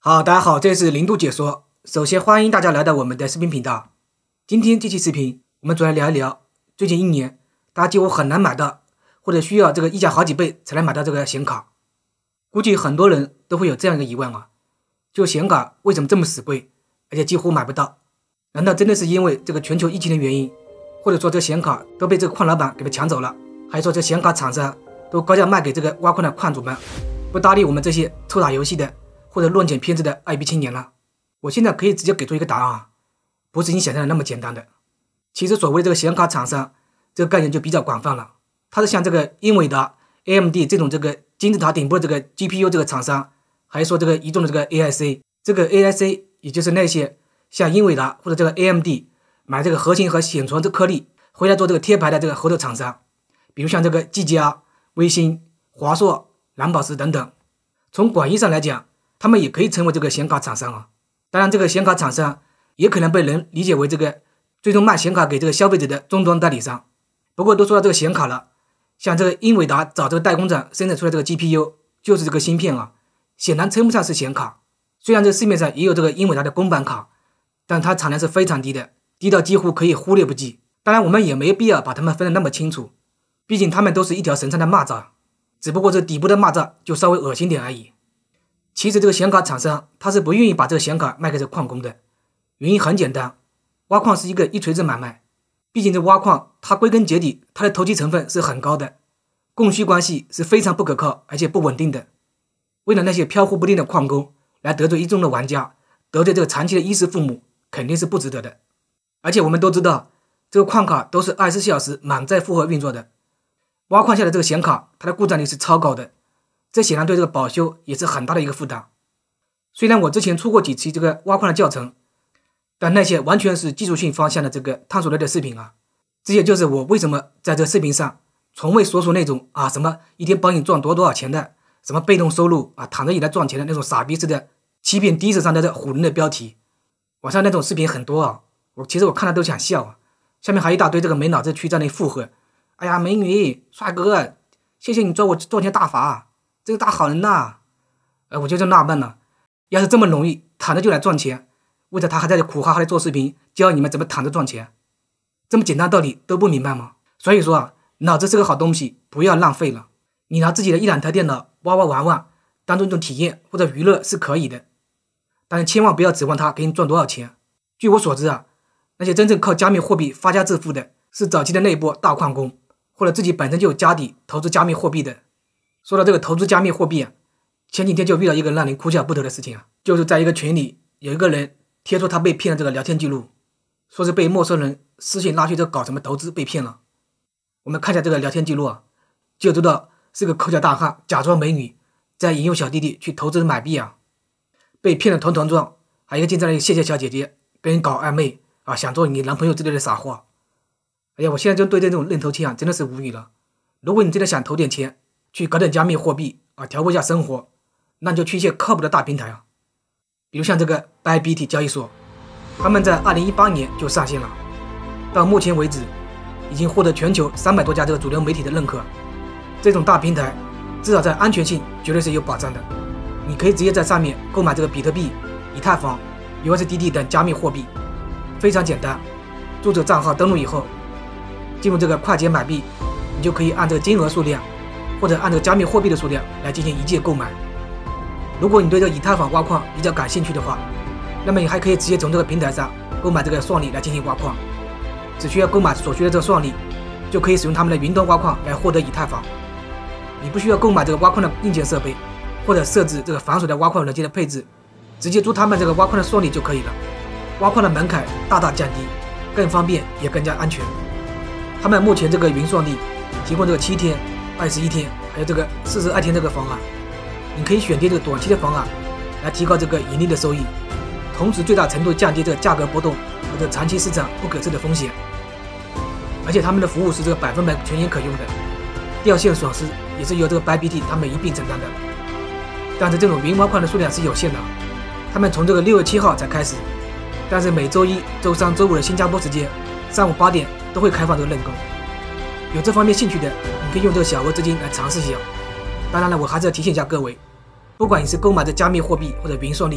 好，大家好，这里是零度解说。首先欢迎大家来到我们的视频频道。今天这期视频，我们主要聊一聊最近一年大家几乎很难买到，或者需要这个溢价好几倍才能买到这个显卡。估计很多人都会有这样一个疑问啊，就显卡为什么这么死贵，而且几乎买不到？难道真的是因为这个全球疫情的原因，或者说这显卡都被这个矿老板给抢走了，还是说这显卡厂商都高价卖给这个挖矿的矿主们，不搭理我们这些臭打游戏的或者论钱偏执的爱逼青年了？我现在可以直接给出一个答案啊，不是你想象的那么简单的。其实所谓的这个显卡厂商这个概念就比较广泛了，它是像这个英伟达、AMD 这种这个金字塔顶部的这个 GPU 这个厂商，还是说这个移动的这个 AIC， 这个 AIC 也就是那些像英伟达或者这个 AMD 买这个核心和显存这颗粒回来做这个贴牌的这个核头厂商，比如像这个技嘉、微星、华硕、蓝宝石等等。从广义上来讲，他们也可以成为这个显卡厂商啊。当然这个显卡厂商也可能被人理解为这个最终卖显卡给这个消费者的终端代理商。不过都说到这个显卡了，像这个英伟达找这个代工厂生产出来这个 GPU 就是这个芯片啊，显然称不上是显卡。虽然这市面上也有这个英伟达的公版卡，但它产量是非常低的，低到几乎可以忽略不计。当然我们也没必要把它们分得那么清楚，毕竟它们都是一条绳上的蚂蚱，只不过这底部的蚂蚱就稍微恶心点而已。其实这个显卡厂商他是不愿意把这个显卡卖给这个矿工的，原因很简单，挖矿是一个一锤子买卖，毕竟这挖矿它归根结底它的投机成分是很高的，供需关系是非常不可靠而且不稳定的。为了那些飘忽不定的矿工来得罪一众的玩家，得罪这个长期的衣食父母，肯定是不值得的。而且我们都知道这个矿卡都是24小时满载负荷运作的，挖矿下的这个显卡它的故障率是超高的，这显然对这个保修也是很大的一个负担。虽然我之前出过几期这个挖矿的教程，但那些完全是技术性方向的这个探索类的视频啊，这也就是我为什么在这个视频上从未说出那种什么一天帮你赚多少钱的，什么被动收入躺着也来赚钱的那种傻逼似的欺骗低智商的这唬人的标题。网上那种视频很多啊，其实我看了都想笑啊，下面还一大堆这个没脑子区在那附和，哎呀美女帅哥，谢谢你做我赚钱大法，这个大好人呐。我就纳闷了，要是这么容易躺着就来赚钱，为啥他还在苦哈哈的做视频教你们怎么躺着赚钱？这么简单道理都不明白吗？所以说脑子是个好东西，不要浪费了。你拿自己的一两台电脑玩玩当做一种体验或者娱乐是可以的，但是千万不要指望它给你赚多少钱。据我所知那些真正靠加密货币发家致富的是早期的那一波大矿工，或者自己本身就有家底投资加密货币的。说到这个投资加密货币前几天就遇到一个让人哭笑不得的事情就是在一个群里有一个人贴出他被骗的这个聊天记录，说是被陌生人私信拉去这搞什么投资被骗了。我们看一下这个聊天记录就知道是个抠脚大汉假装美女在引诱小弟弟去投资买币被骗得团团转，还有一个竟在那里谢谢小姐姐跟人搞暧昧想做你男朋友之类的傻话。哎呀，我现在就对这种愣头青真的是无语了。如果你真的想投点钱去搞点加密货币调过一下生活，那你就去一些靠谱的大平台比如像这个 Bybit 交易所，他们在2018年就上线了，到目前为止已经获得全球300多家这个主流媒体的认可。这种大平台至少在安全性绝对是有保障的，你可以直接在上面购买这个比特币、以太坊、USDT 等加密货币，非常简单。注册账号登录以后，进入这个快捷买币，你就可以按这个金额数量或者按这个加密货币的数量来进行一键购买。如果你对这个以太坊挖矿比较感兴趣的话，那么你还可以直接从这个平台上购买这个算力来进行挖矿，只需要购买所需的这个算力，就可以使用他们的云端挖矿来获得以太坊。你不需要购买这个挖矿的硬件设备，或者设置这个防水的挖矿软件的配置，直接租他们这个挖矿的算力就可以了。挖矿的门槛大大降低，更方便也更加安全。他们目前这个云算力提供这个7天、21天还有这个42天这个方案，你可以选定这个短期的方案来提高这个盈利的收益，同时最大程度降低这个价格波动和这长期市场不可测的风险。而且他们的服务是这个100%全年可用的，掉线损失也是由这个 Bybit 他们一并承担的。但是这种云挖矿的数量是有限的，他们从这个6月7号才开始，但是每周一、周三、周五的新加坡时间上午8点都会开放这个认购。有这方面兴趣的，你可以用这个小额资金来尝试一下。当然了，我还是要提醒一下各位，不管你是购买的加密货币或者云算力，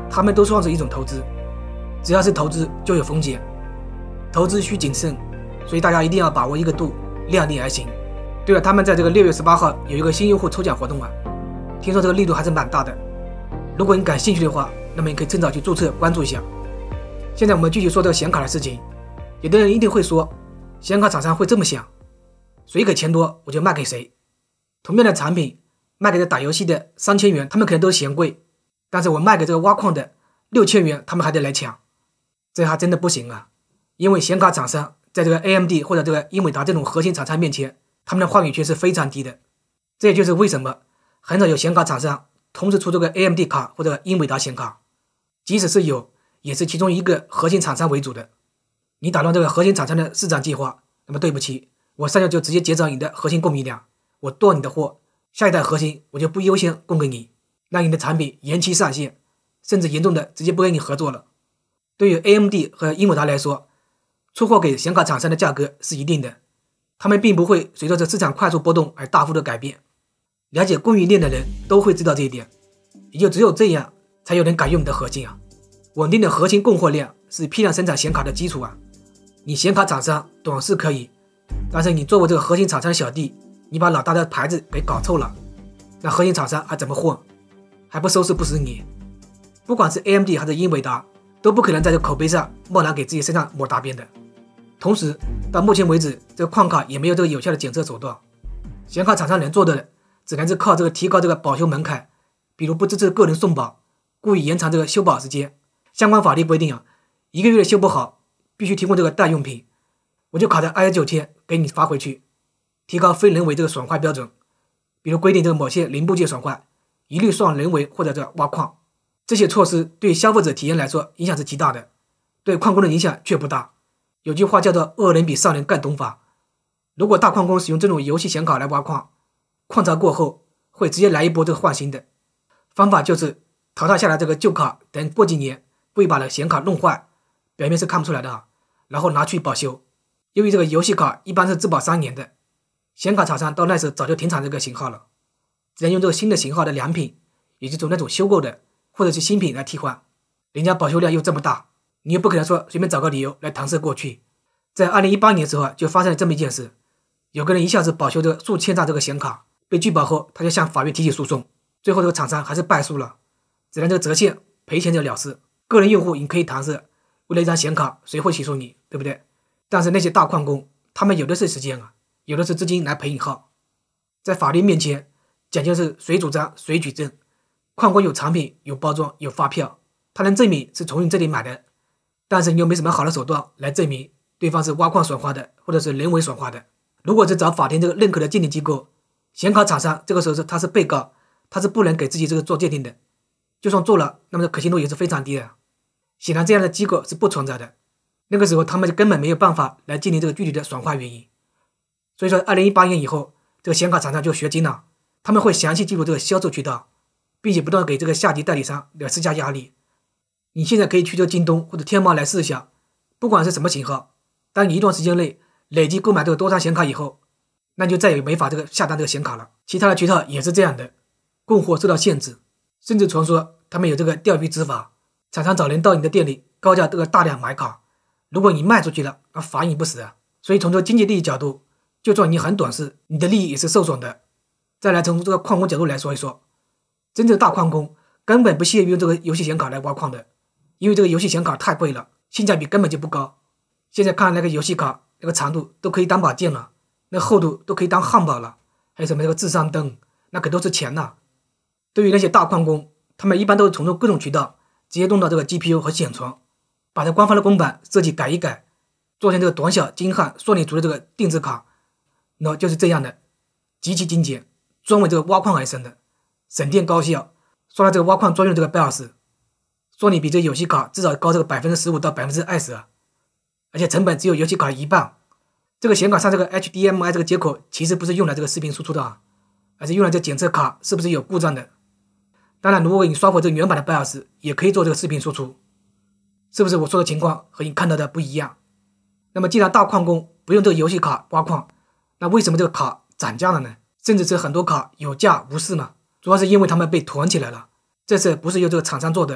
他们都算是一种投资。只要是投资就有风险，投资需谨慎，所以大家一定要把握一个度，量力而行。对了，他们在这个6月18号有一个新用户抽奖活动啊，听说这个力度还是蛮大的。如果你感兴趣的话，那么你可以趁早去注册关注一下。现在我们继续说这个显卡的事情。有的人一定会说，显卡厂商会这么想，谁给钱多我就卖给谁。同样的产品卖给这打游戏的3000元，他们可能都嫌贵，但是我卖给这个挖矿的6000元，他们还得来抢。这还真的不行啊，因为显卡厂商在这个 AMD 或者这个英伟达这种核心厂商面前，他们的话语权是非常低的。这也就是为什么很少有显卡厂商同时出这个 AMD 卡或者英伟达显卡，即使是有，也是其中一个核心厂商为主的。你打乱这个核心厂商的市场计划，那么对不起，我上校就直接减少你的核心供应量，我剁你的货，下一代核心我就不优先供给你，让你的产品延期上线，甚至严重的直接不跟你合作了。对于 AMD 和英伟达来说，出货给显卡厂商的价格是一定的，他们并不会随着这市场快速波动而大幅的改变。了解供应链的人都会知道这一点，也就只有这样才有人敢用你的核心啊。稳定的核心供货量是批量生产显卡的基础啊。你显卡厂商短视可以，但是你作为这个核心厂商的小弟，你把老大的牌子给搞臭了，那核心厂商还怎么混？还不收拾不死你？不管是 AMD 还是英伟达，都不可能在这个口碑上贸然给自己身上抹大边的。同时到目前为止，这个矿卡也没有这个有效的检测手段，显卡厂商能做的只能是靠这个提高这个保修门槛，比如不支持个人送保，故意延长这个修保时间。相关法律规定啊，1个月修不好必须提供这个代用品，我就卡在29天给你发回去。提高非人为这个损坏标准，比如规定这个某些零部件损坏一律算人为或者这个挖矿。这些措施对消费者体验来说影响是极大的，对矿工的影响却不大。有句话叫做恶人比善人更懂法。如果大矿工使用这种游戏显卡来挖矿，矿槽过后会直接来一波这个换新的。方法就是淘汰下来这个旧卡，等过几年不会把这显卡弄坏，表面是看不出来的啊，然后拿去保修。由于这个游戏卡一般是质保3年的，显卡厂商到那时早就停产这个型号了，只能用这个新的型号的良品，也就是那种修购的或者是新品来替换。人家保修量又这么大，你又不可能说随便找个理由来搪塞过去。在2018年的时候就发生了这么一件事，有个人一下子保修这个数千张这个显卡，被拒保后他就向法院提起诉讼，最后这个厂商还是败诉了，只能这个折现赔钱就了事。个人用户你可以搪塞，为了一张显卡谁会起诉你，对不对？但是那些大矿工他们有的是时间啊，有的是资金来赔引号。在法律面前讲究是谁主张谁举证，矿工有产品有包装有发票，他能证明是从你这里买的，但是你又没什么好的手段来证明对方是挖矿损坏的或者是人为损坏的。如果是找法庭这个认可的鉴定机构，显卡厂商这个时候他是被告，他是不能给自己这个做鉴定的，就算做了，那么可信度也是非常低的。显然这样的机构是不存在的，那个时候他们就根本没有办法来鉴定这个具体的损坏原因。所以说2018年以后，这个显卡厂商就学精了，他们会详细记录这个销售渠道，并且不断给这个下级代理商来施加压力。你现在可以去这个京东或者天猫来试一下，不管是什么型号，当你一段时间内累计购买这个多张显卡以后，那就再也没法这个下单这个显卡了。其他的渠道也是这样的，供货受到限制，甚至传说他们有这个钓鱼执法，厂商找人到你的店里高价这个大量买卡，如果你卖出去了，那罚你不死啊。所以从这个经济利益角度，就算你很短视，你的利益也是受损的。再来从这个矿工角度来说一说，真正大矿工根本不屑于用这个游戏显卡来挖矿的，因为这个游戏显卡太贵了，性价比根本就不高。现在看那个游戏卡，那个长度都可以当把剑了，那厚度都可以当汉堡了，还有什么这个智商灯，那可都是钱呐。对于那些大矿工，他们一般都是从各种渠道直接动到这个 GPU 和显存，把这官方的公版设计改一改，做成这个短小精悍算力足的这个定制卡，那就是这样的，极其精简，专为这个挖矿而生的，省电高效，刷了这个挖矿专用的这个BIOS，算力比这个游戏卡至少高这个 15% 到 20% 啊，而且成本只有游戏卡的一半。这个显卡上这个 HDMI 这个接口其实不是用来这个视频输出的啊，而是用来这检测卡是不是有故障的。当然如果你刷回这个原版的 BIOS 也可以做这个视频输出，是不是我说的情况和你看到的不一样？那么既然大矿工不用这个游戏卡挖矿，那为什么这个卡涨价了呢？甚至是很多卡有价无市呢？主要是因为他们被囤起来了，这次不是由这个厂商做的，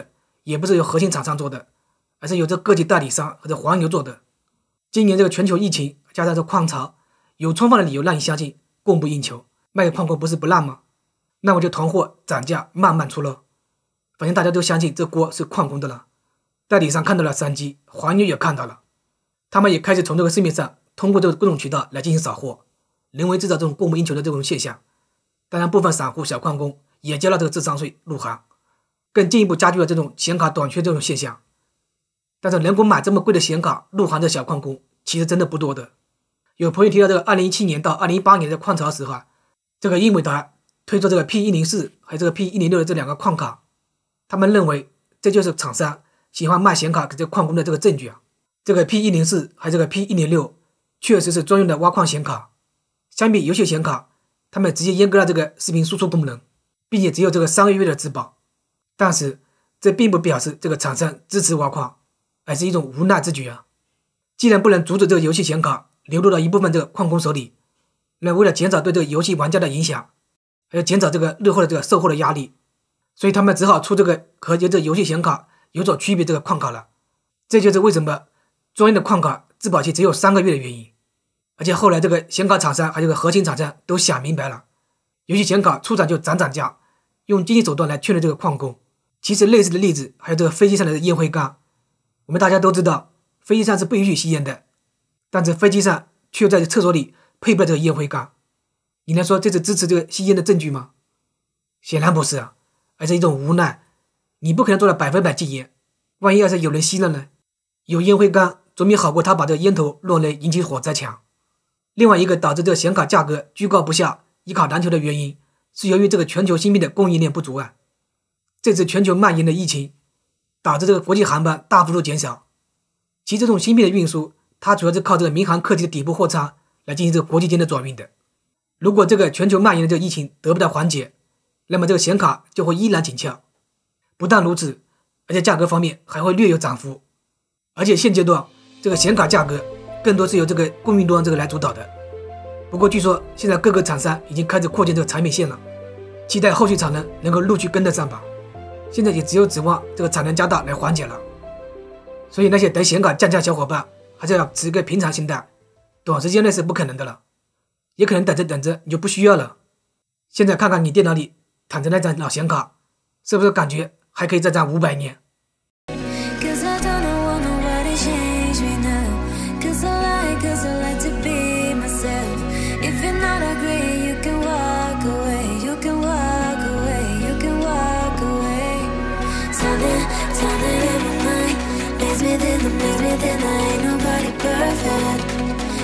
也不是由核心厂商做的，而是由这个体代理商和这黄牛做的。今年这个全球疫情加上这矿潮，有充分的理由让你相信供不应求，卖矿工不是不烂吗？那我就囤货涨价慢慢出喽。反正大家都相信这锅是矿工的了，代理商看到了商机，黄牛也看到了，他们也开始从这个市面上通过这个各种渠道来进行扫货，人为制造这种供不应求的这种现象。当然部分散户小矿工也交了这个智商税入行，更进一步加剧了这种显卡短缺这种现象。但是能够买这么贵的显卡入行的小矿工其实真的不多的。有朋友提到这个2017年到2018年的矿潮时这个英伟达推出这个 P104 还有这个 P106 的这两个矿卡，他们认为这就是厂商喜欢卖显卡给这个矿工的这个证据啊。这个 P104 还有这个 P106 确实是专用的挖矿显卡，相比游戏显卡，他们直接阉割了这个视频输出功能，并且只有这个3个月的质保。但是这并不表示这个厂商支持挖矿，而是一种无奈之举啊。既然不能阻止这个游戏显卡流入到一部分这个矿工手里，那为了减少对这个游戏玩家的影响，还有减少这个日后的这个售后的压力，所以他们只好出这个和这游戏显卡有所区别这个矿卡了。这就是为什么专业的矿卡质保期只有3个月的原因。而且后来这个显卡厂商还有个核心厂商都想明白了，游戏显卡出厂就涨价，用经济手段来劝退这个矿工。其实类似的例子还有这个飞机上的烟灰缸，我们大家都知道飞机上是不允许吸烟的，但是飞机上却在厕所里配备了这个烟灰缸。你能说这是支持这个吸烟的证据吗？显然不是啊，而是一种无奈。你不可能做到100%禁烟，万一要是有人吸了呢？有烟灰缸总比好过他把这个烟头落雷引起火灾强。另外一个导致这个显卡价格居高不下一卡难求的原因，是由于这个全球芯片的供应链不足啊。这次全球蔓延的疫情导致这个国际航班大幅度减少，其这种芯片的运输它主要是靠这个民航客机的底部货舱来进行这个国际间的转运的。如果这个全球蔓延的这个疫情得不到缓解，那么这个显卡就会依然紧俏。不但如此，而且价格方面还会略有涨幅。而且现阶段这个显卡价格更多是由这个供应端这个来主导的。不过据说现在各个厂商已经开始扩建这个产品线了，期待后续产能能够陆续跟得上吧。现在也只有指望这个产能加大来缓解了。所以那些等显卡降价小伙伴还是要持一个平常心态，短时间内是不可能的了，也可能等着等着你就不需要了。现在看看你电脑里躺着那张老显卡，是不是感觉还可以再战500年？ Within the ain't nobody